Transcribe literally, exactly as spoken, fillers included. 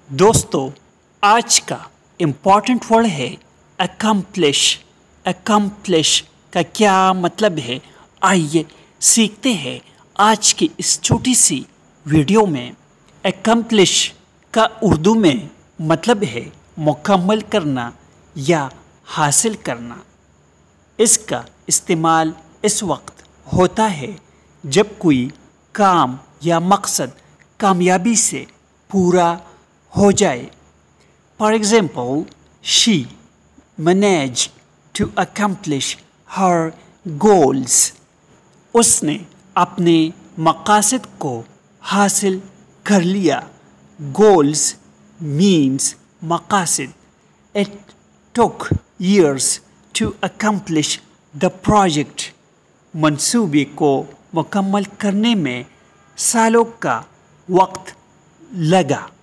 دوستو آج کا امپورٹنٹ ورڈ ہے اکمپلش۔ اکمپلش کا کیا مطلب ہے، آئیے سیکھتے ہیں آج کی اس چھوٹی سی ویڈیو میں۔ اکمپلش کا اردو میں مطلب ہے مکمل کرنا یا حاصل کرنا۔ اس کا استعمال اس وقت ہوتا ہے جب کوئی کام یا مقصد کامیابی سے پورا ہو جائے۔ For example, she managed to accomplish her goals. اس نے اپنے مقاصد کو حاصل کر لیا۔ Goals means مقاصد۔ It took years to accomplish the project. منصوبے کو مکمل کرنے میں سالوں کا وقت لگا۔